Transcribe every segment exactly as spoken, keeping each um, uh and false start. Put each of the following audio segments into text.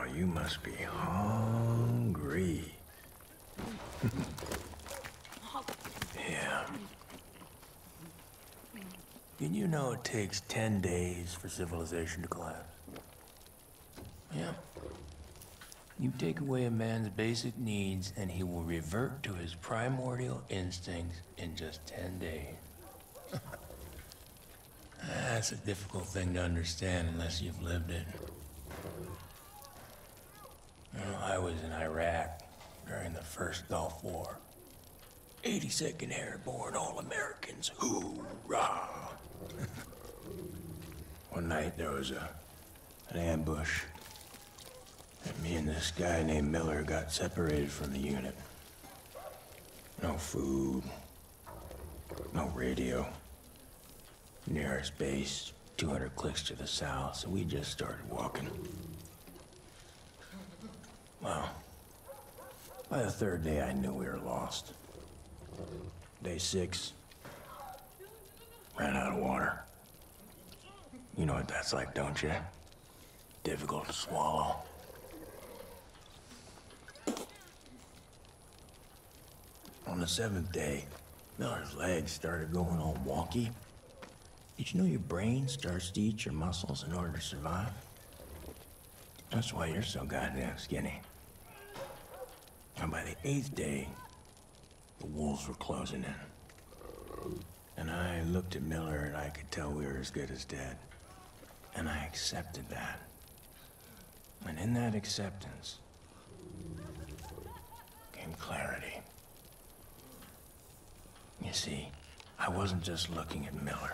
you must be hungry. Yeah. Did you know it takes ten days for civilization to collapse? Yeah. You take away a man's basic needs and he will revert to his primordial instincts in just ten days. That's a difficult thing to understand unless you've lived it. You know, I was in Iraq during the first Gulf War. eighty-second Airborne All-Americans, hoorah! One night there was a, an ambush. And me and this guy named Miller got separated from the unit. No food, no radio. Nearest base, two hundred clicks to the south, so we just started walking. Well, by the third day I knew we were lost. Day six, ran out of water. You know what that's like, don't you? Difficult to swallow. On the seventh day, Miller's legs started going all wonky. Did you know your brain starts to eat your muscles in order to survive? That's why you're so goddamn skinny. And by the eighth day, the wolves were closing in. And I looked at Miller and I could tell we were as good as dead. And I accepted that. And in that acceptance came clarity. You see, I wasn't just looking at Miller.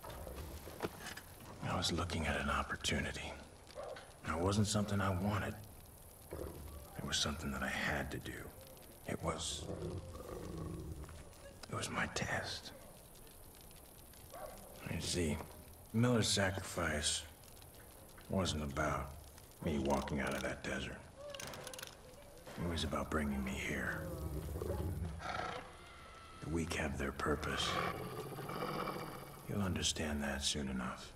I was looking at an opportunity. And it wasn't something I wanted. It was something that I had to do. It was... It was my test. You see, Miller's sacrifice wasn't about me walking out of that desert. It was about bringing me here. The weak have their purpose. You'll understand that soon enough.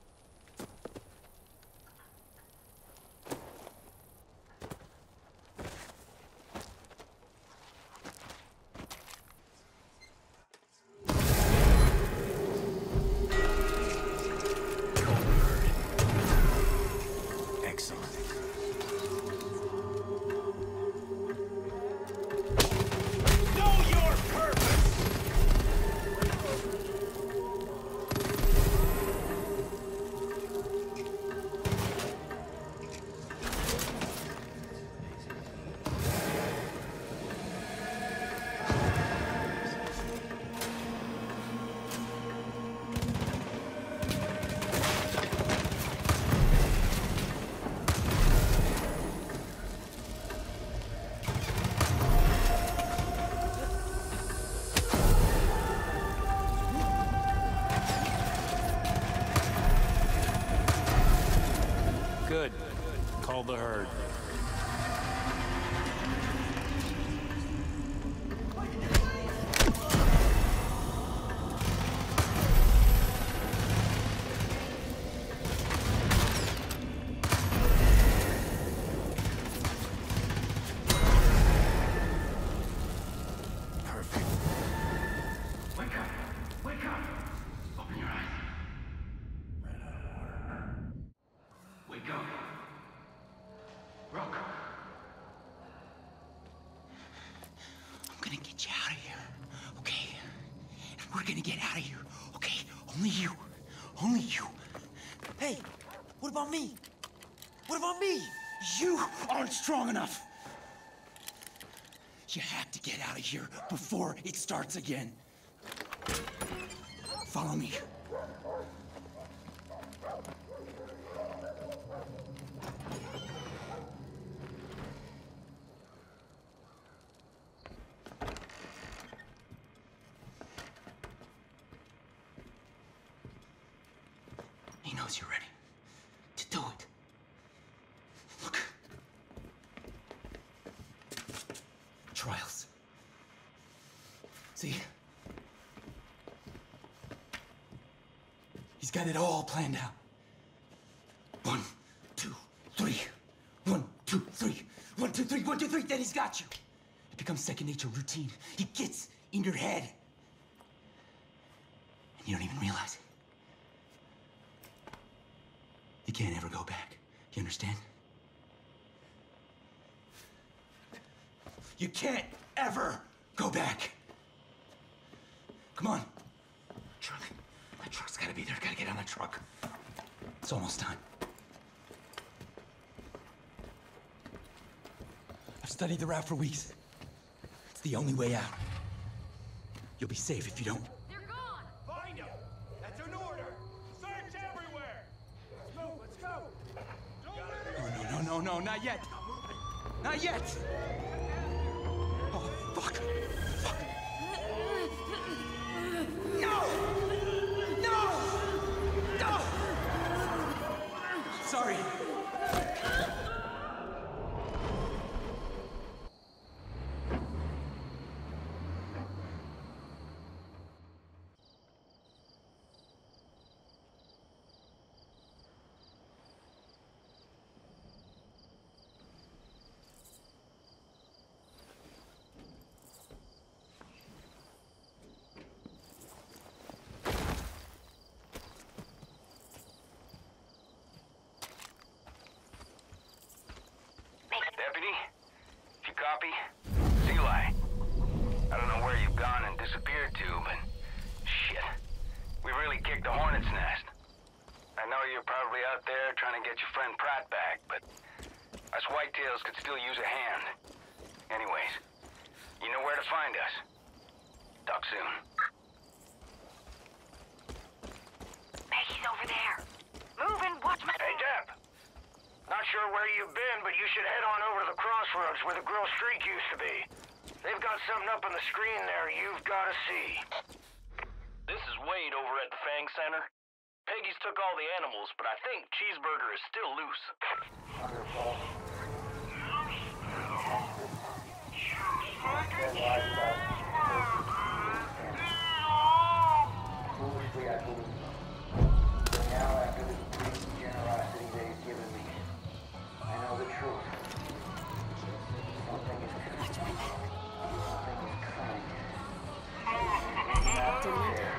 Good. Call the herd. Perfect. Wake up! Wake up! Open your eyes. Wake up. Rook. I'm gonna get you out of here, okay? And we're gonna get out of here, okay? Only you. Only you. Hey, what about me? What about me? You aren't strong enough. You have to get out of here before it starts again. Follow me. He knows you're ready to do it. Look. Trials. See? He's got it all planned out. One, two, three. One, two, one, two, three, then he's got you. It becomes second nature, routine. He gets in your head. And you don't even realize it. You can't ever go back. You understand? You can't ever go back. Come on. Truck. That truck's gotta be there. Gotta get on that truck. It's almost time. I've studied the route for weeks. It's the only way out. You'll be safe if you don't. They're gone! Find them! That's an order! Search everywhere! Let's go, let's go! Don't No, no, no, no, no, not yet! Not yet! Oh, fuck! Fuck! No! No! No! Sorry. Deputy, if you copy, Eli. I don't know where you've gone and disappeared to, but shit. We really kicked the hornet's nest. I know you're probably out there trying to get your friend Pratt back, but us whitetails could still use a hand. Anyways, you know where to find us. Talk soon. Maggie's over there. Moving, watch my... Hey, Deb. Not sure where you've been, but you should head on over to the crossroads where the Grill Streak used to be. They've got something up on the screen there you've got to see. This is Wade over at the F A N G Center. Peggy's took all the animals, but I think Cheeseburger is still loose. Foolishly, I believe. But now, after this brief generosity they've given me, I know the truth. Something is coming. Something is coming. Not to there.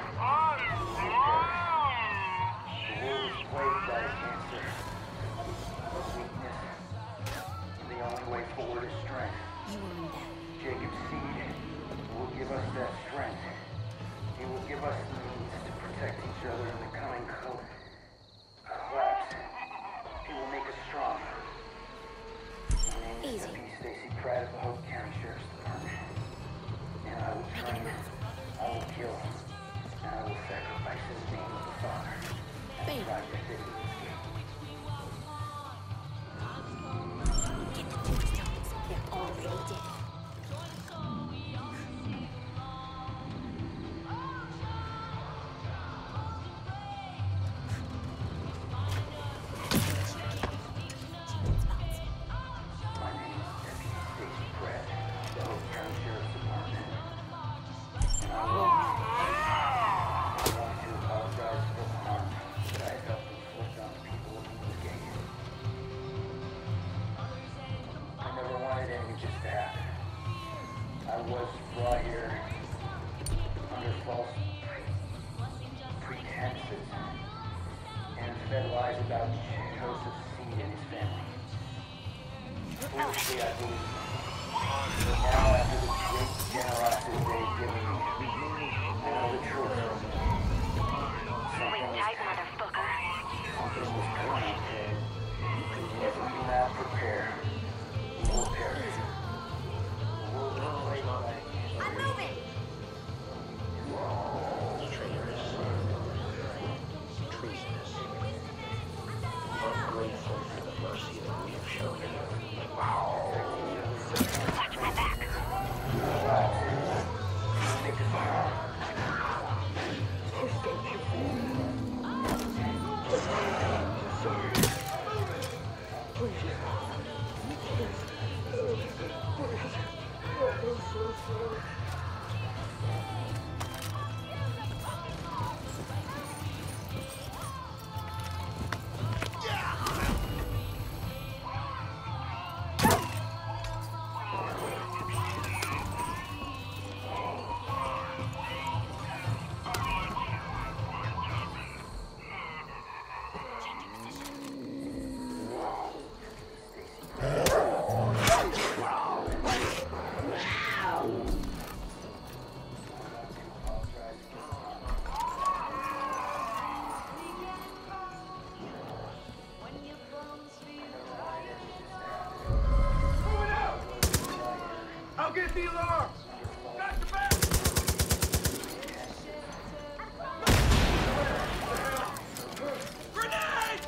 The world is plagued by cancer. But weakness. The only way forward is strength. Jacob's seed will give us that strength. He will give us the means to protect each other in the coming co- collapse. He will make us strong. My name is Deputy Stacy Pratt of the Hope County Sheriff's Department. And I will train, I will kill, and I will sacrifice in the name of the Father. And Project City will escape. Get the tombstones. They're already dead. My name is Deputy Stacy Pratt, the Hope County Sheriff's Department. And I will. I want to apologize for the harm that I helped inflict on the people of Liberate. I never wanted any of this to happen. I was brought here under false pretenses and fed lies about Joseph's seed and his family. Foolishly, I believe. But now, after the great generosity they've given me, I know the truth. Something Wait is tight, motherfucker. Something is coming. If we do not prepare, we will perish. The world is plagued by cancer. I'm moving. Traitors. Treasonous. Ungrateful for the mercy that we have shown you. Watch my back. Make us strong. I'll get the alarm! Got the back! Grenade!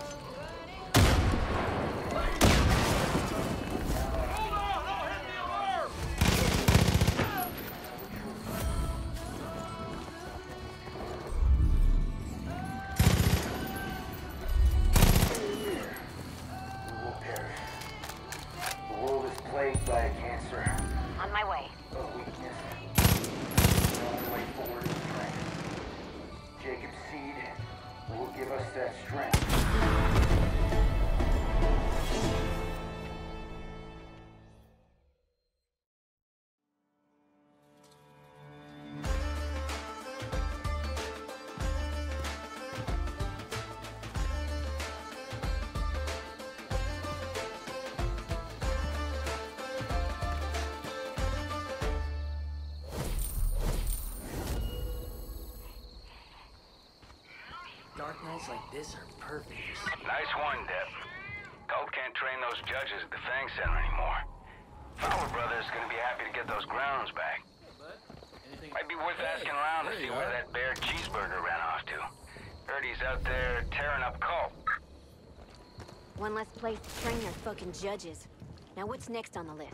Hold on! I'll hit the alarm! We will perish. The world is plagued by a cancer. On my way. A weakness. The only way forward is strength. Jacob's seed will give us that strength. Dark nights like this are perfect. Nice one, Deb. Cult can't train those judges at the F A N G Center anymore. Fowler Brothers is gonna be happy to get those grounds back. Might be worth asking around to see where that bear cheeseburger ran off to. Heard he's out there tearing up Cult. One less place to train their fucking judges. Now what's next on the list?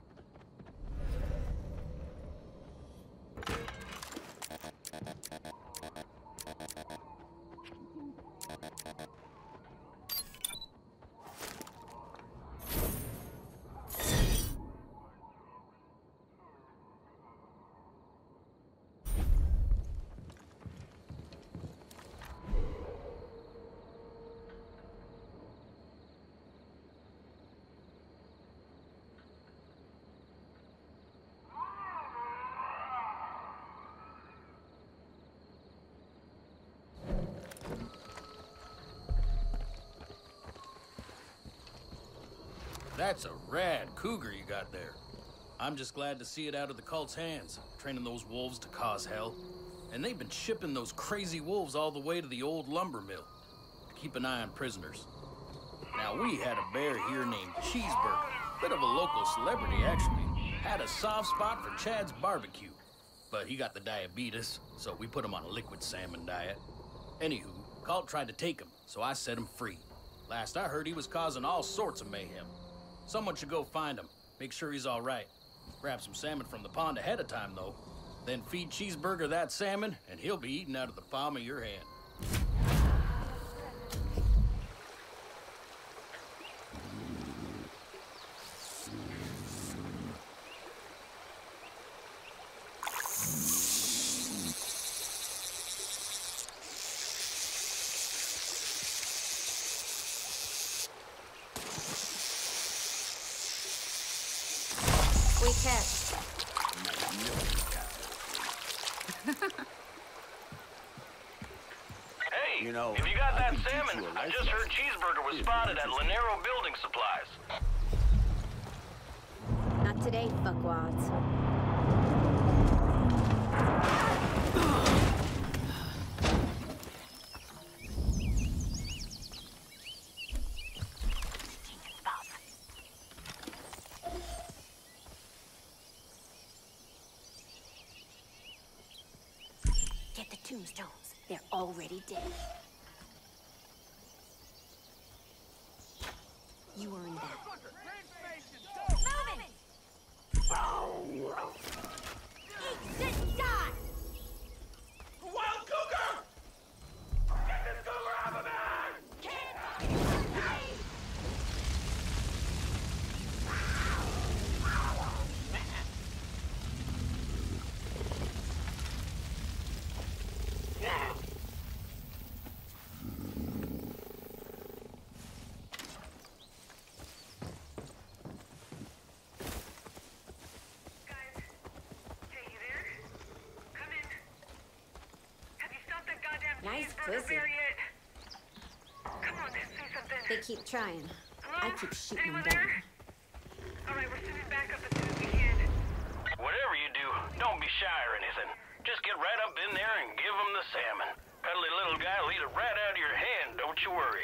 That's a rad cougar you got there. I'm just glad to see it out of the cult's hands, training those wolves to cause hell. And they've been shipping those crazy wolves all the way to the old lumber mill to keep an eye on prisoners. Now, we had a bear here named Cheeseburger, bit of a local celebrity, actually. Had a soft spot for Chad's barbecue, but he got the diabetes, so we put him on a liquid salmon diet. Anywho, cult tried to take him, so I set him free. Last I heard, he was causing all sorts of mayhem. Someone should go find him, make sure he's all right. Grab some salmon from the pond ahead of time, though. Then feed Cheeseburger that salmon, and he'll be eating out of the palm of your hand. We test. Hey, You know, if you got I that can teach salmon, you a I life just heard lesson. Cheeseburger was Yeah, spotted at interesting. Lanero Building Supplies. Not today, fuckwads. Get the tombstones. They're already dead. You earned that. Moving! Eat, sit, die! Wild cougar! Get this cougar out of there! Nice pussy. Come on, say something. They keep trying. Hello? I keep shooting Anyone them down. there? All right, we're sending back up as soon as we can. Whatever you do, don't be shy or anything. Just get right up in there and give him the salmon. Cuddly little guy will eat it right out of your hand, don't you worry.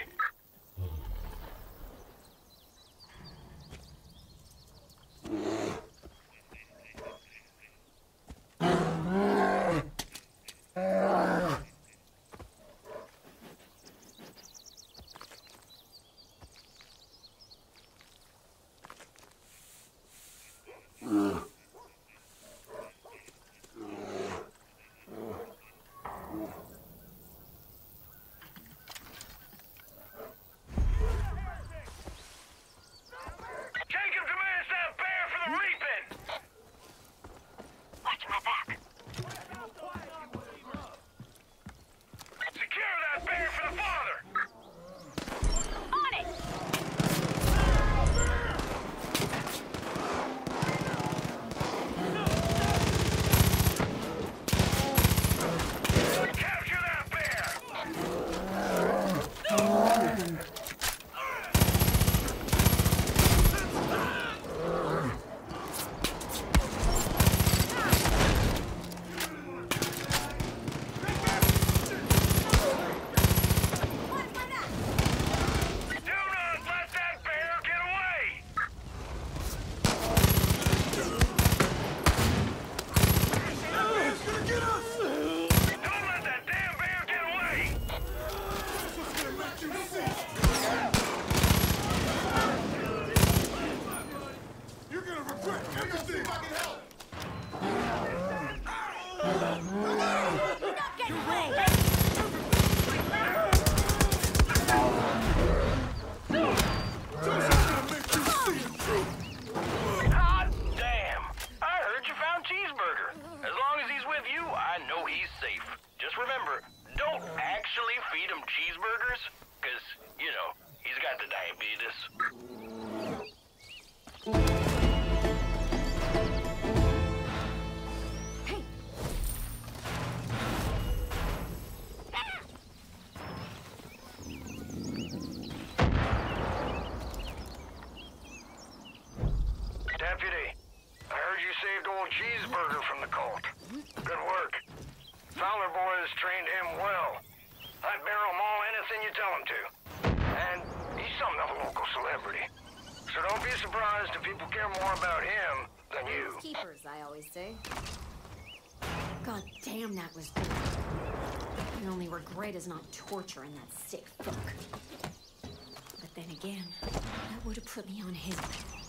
has trained him well. I'd barrel maul anything you tell him to. And he's something of a local celebrity. So don't be surprised if people care more about him than you. Keepers, I always say. God damn, that was good. My only regret is not torturing that sick fuck. But then again, that would have put me on his level.